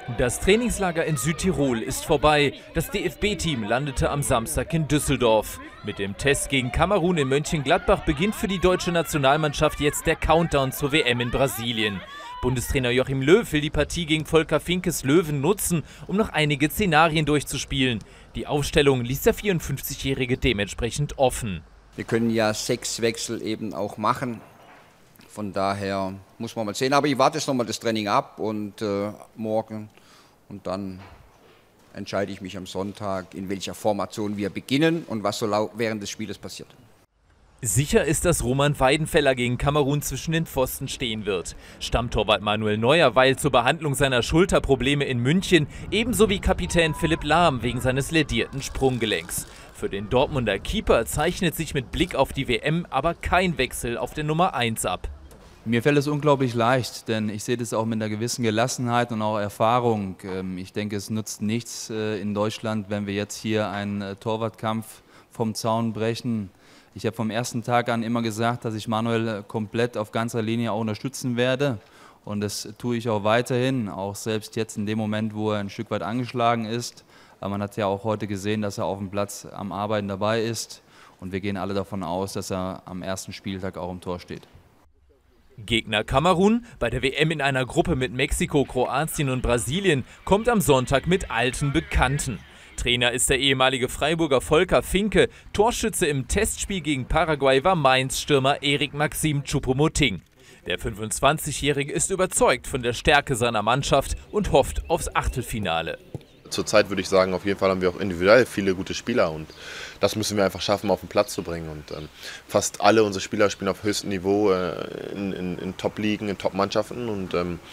Das Trainingslager in Südtirol ist vorbei. Das DFB-Team landete am Samstag in Düsseldorf. Mit dem Test gegen Kamerun in Mönchengladbach beginnt für die deutsche Nationalmannschaft jetzt der Countdown zur WM in Brasilien. Bundestrainer Joachim Löw will die Partie gegen Volker Finkes Löwen nutzen, um noch einige Szenarien durchzuspielen. Die Aufstellung ließ der 54-Jährige dementsprechend offen. Wir können ja 6 Wechsel eben auch machen. Von daher muss man mal sehen. Aber ich warte jetzt nochmal das Training ab und morgen. Und dann entscheide ich mich am Sonntag, in welcher Formation wir beginnen und was so während des Spieles passiert. Sicher ist, dass Roman Weidenfeller gegen Kamerun zwischen den Pfosten stehen wird. Stammtorwart Manuel Neuer weilt zur Behandlung seiner Schulterprobleme in München, ebenso wie Kapitän Philipp Lahm wegen seines lädierten Sprunggelenks. Für den Dortmunder Keeper zeichnet sich mit Blick auf die WM aber kein Wechsel auf der Nummer 1 ab. Mir fällt es unglaublich leicht, denn ich sehe das auch mit einer gewissen Gelassenheit und auch Erfahrung. Ich denke, es nutzt nichts in Deutschland, wenn wir jetzt hier einen Torwartkampf vom Zaun brechen. Ich habe vom ersten Tag an immer gesagt, dass ich Manuel komplett auf ganzer Linie auch unterstützen werde. Und das tue ich auch weiterhin, auch selbst jetzt in dem Moment, wo er ein Stück weit angeschlagen ist. Aber man hat ja auch heute gesehen, dass er auf dem Platz am Arbeiten dabei ist. Und wir gehen alle davon aus, dass er am ersten Spieltag auch im Tor steht. Gegner Kamerun bei der WM in einer Gruppe mit Mexiko, Kroatien und Brasilien kommt am Sonntag mit alten Bekannten. Trainer ist der ehemalige Freiburger Volker Finke. Torschütze im Testspiel gegen Paraguay war Mainz-Stürmer Eric Maxim Choupo-Moting. Der 25-Jährige ist überzeugt von der Stärke seiner Mannschaft und hofft aufs Achtelfinale. Zurzeit würde ich sagen, auf jeden Fall haben wir auch individuell viele gute Spieler und das müssen wir einfach schaffen, auf den Platz zu bringen. Und fast alle unsere Spieler spielen auf höchstem Niveau in Top-Ligen, in Top-Mannschaften und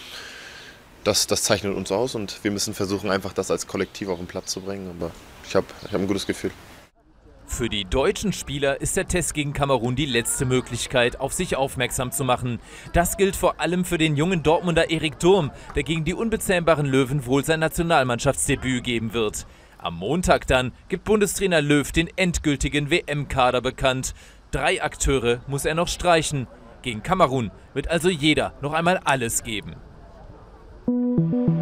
das zeichnet uns aus und wir müssen versuchen, einfach das als Kollektiv auf den Platz zu bringen. Aber ich hab ein gutes Gefühl. Für die deutschen Spieler ist der Test gegen Kamerun die letzte Möglichkeit, auf sich aufmerksam zu machen. Das gilt vor allem für den jungen Dortmunder Erik Durm, der gegen die unbezähmbaren Löwen wohl sein Nationalmannschaftsdebüt geben wird. Am Montag dann gibt Bundestrainer Löw den endgültigen WM-Kader bekannt. 3 Akteure muss er noch streichen. Gegen Kamerun wird also jeder noch einmal alles geben.